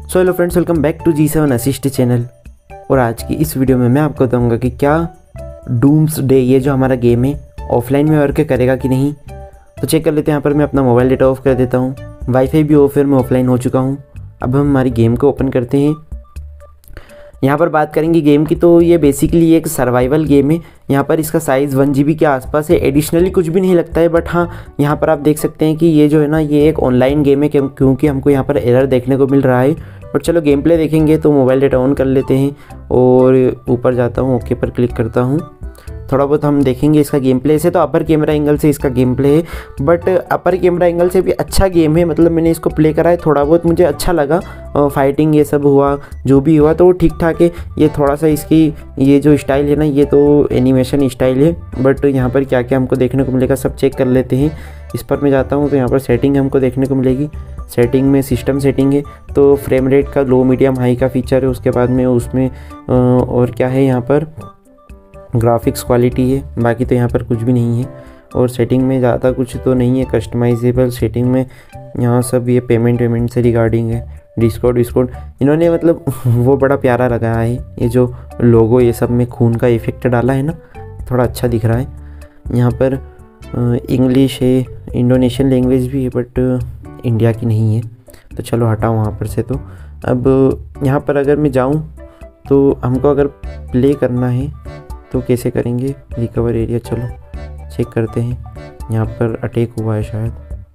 So hello friends, welcome back to G7 assist channel. और आज की इस वीडियो में मैं आपको बताऊंगा कि क्या डूम्सडे ये जो हमारा गेम है ऑफलाइन में वर्क करेगा कि नहीं। तो चेक कर लेते हैं। यहाँ पर मैं अपना मोबाइल डेटा ऑफ कर देता हूँ, वाईफाई भी ऑफ है, मैं ऑफलाइन हो चुका हूँ। अब हम हमारी गेम को ओपन करते हैं। यहाँ पर बात करेंगे गेम की, तो ये बेसिकली एक सर्वाइवल गेम है। यहाँ पर इसका साइज़ 1 GB के आसपास है। एडिशनली कुछ भी नहीं लगता है, बट हाँ यहाँ पर आप देख सकते हैं कि ये जो है ना, ये एक ऑनलाइन गेम है क्योंकि हमको यहाँ पर एरर देखने को मिल रहा है। बट चलो गेम प्ले देखेंगे। तो मोबाइल डेटा ऑन कर लेते हैं और ऊपर जाता हूँ, ओके पर क्लिक करता हूँ। थोड़ा बहुत हम देखेंगे इसका गेम प्ले से। तो अपर कैमरा एंगल से इसका गेम प्ले है, बट अपर कैमरा एंगल से भी अच्छा गेम है। मतलब मैंने इसको प्ले करा है, थोड़ा बहुत मुझे अच्छा लगा। फाइटिंग ये सब हुआ, जो भी हुआ तो वो ठीक ठाक है। ये थोड़ा सा इसकी ये जो स्टाइल है ना, ये तो एनिमेशन स्टाइल है। बट यहाँ पर क्या क्या हमको देखने को मिलेगा सब चेक कर लेते हैं। इस पर मैं जाता हूँ तो यहाँ पर सेटिंग हमको देखने को मिलेगी। सेटिंग में सिस्टम सेटिंग है, तो फ्रेम रेट का लो मीडियम हाई का फीचर है। उसके बाद में उसमें और क्या है, यहाँ पर ग्राफिक्स क्वालिटी है। बाकी तो यहाँ पर कुछ भी नहीं है। और सेटिंग में ज़्यादा कुछ तो नहीं है। कस्टमाइजेबल सेटिंग में यहाँ सब ये पेमेंट से रिगार्डिंग है। डिस्काउंट इन्होंने मतलब वो बड़ा प्यारा लगाया है। ये जो लोगो ये सब में खून का इफेक्ट डाला है ना, थोड़ा अच्छा दिख रहा है। यहाँ पर इंग्लिश है, इंडोनेशियन लैंग्वेज भी है, बट इंडिया की नहीं है। तो चलो हटाओ वहाँ पर से। तो अब यहाँ पर अगर मैं जाऊँ तो हमको अगर प्ले करना है तो कैसे करेंगे। रिकवर एरिया चलो चेक करते हैं। यहाँ पर अटैक हुआ है शायद,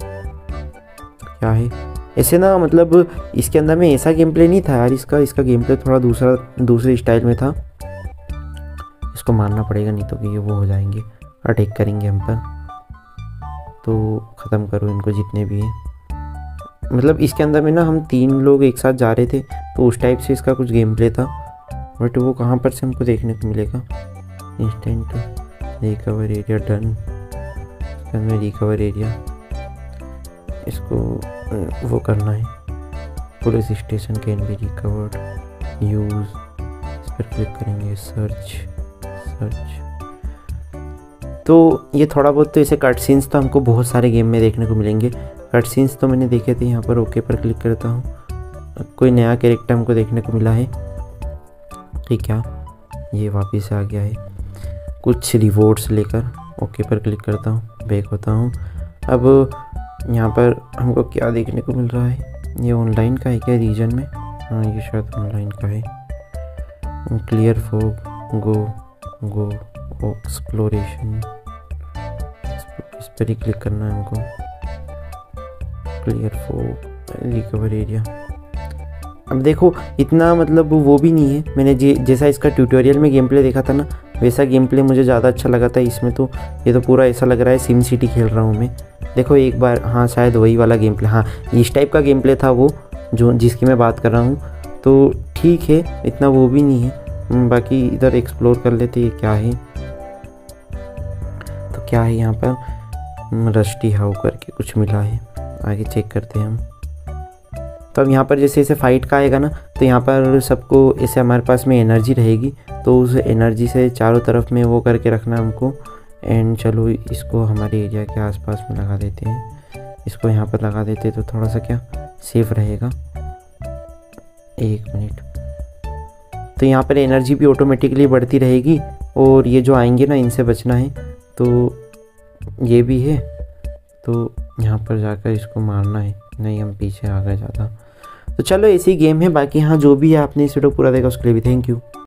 क्या है ऐसे ना। मतलब इसके अंदर में ऐसा गेम प्ले नहीं था यार। इसका गेम प्ले थोड़ा दूसरे स्टाइल में था। इसको मारना पड़ेगा, नहीं तो कि ये वो हो जाएंगे, अटैक करेंगे हम पर। तो ख़त्म करो इनको जितने भी हैं। मतलब इसके अंदर में ना हम 3 लोग एक साथ जा रहे थे, तो उस टाइप से इसका कुछ गेम प्ले था। बट वो कहाँ पर से हमको देखने को मिलेगा। इंस्टेंट रिकवर एरिया डन, में रिकवर एरिया इसको वो करना है। Police station can be recovered, use इस पर क्लिक करेंगे। सर्च तो ये थोड़ा बहुत तो ऐसे कट सीन्स तो हमको बहुत सारे गेम में देखने को मिलेंगे। कट सीन्स तो मैंने देखे थे। यहाँ पर ओके पर क्लिक करता हूँ। कोई नया कैरेक्टर हमको देखने को मिला है कि क्या, ये वापस आ गया है कुछ रिवॉर्ड्स लेकर। ओके पर क्लिक करता हूँ, बैक होता हूँ। अब यहाँ पर हमको क्या देखने को मिल रहा है। ये ऑनलाइन का है क्या रीजन में? हाँ ये शायद ऑनलाइन का है। क्लियर फॉग, गो एक्सप्लोरेशन, इस पर ही क्लिक करना है हमको। Clear fog, recover area. अब देखो इतना मतलब वो भी नहीं है। मैंने जैसा इसका ट्यूटोरियल में गेम प्ले देखा था ना, वैसा गेम प्ले मुझे ज़्यादा अच्छा लगा था। इसमें तो ये तो पूरा ऐसा लग रहा है सिम सिटी खेल रहा हूँ मैं। देखो एक बार, हाँ शायद वही वाला गेम प्ले, हाँ इस टाइप का गेम प्ले था वो जिसकी मैं बात कर रहा हूँ। तो ठीक है, इतना वो भी नहीं है। बाकी इधर एक्सप्लोर कर लेते हैं क्या है। तो क्या है यहाँ पर, रस्टी हाउ करके कुछ मिला है। आगे चेक करते हैं हम। तो अब यहाँ पर जैसे ऐसे फाइट का आएगा ना, तो यहाँ पर सबको ऐसे हमारे पास में एनर्जी रहेगी, तो उस एनर्जी से चारों तरफ में वो करके रखना हमको। एंड चलो इसको हमारे एरिया के आसपास में लगा देते हैं। इसको यहाँ पर लगा देते हैं तो थोड़ा सा क्या सेफ रहेगा। 1 मिनट। तो यहाँ पर एनर्जी भी ऑटोमेटिकली बढ़ती रहेगी। और ये जो आएंगे ना, इनसे बचना है। तो ये भी है, तो यहाँ पर जाकर इसको मारना है। नहीं हम पीछे आ गए ज़्यादा। तो चलो ऐसी गेम है। बाकी हाँ जो भी है, आपने इस वीडियो पूरा देखा उसके लिए भी थैंक यू।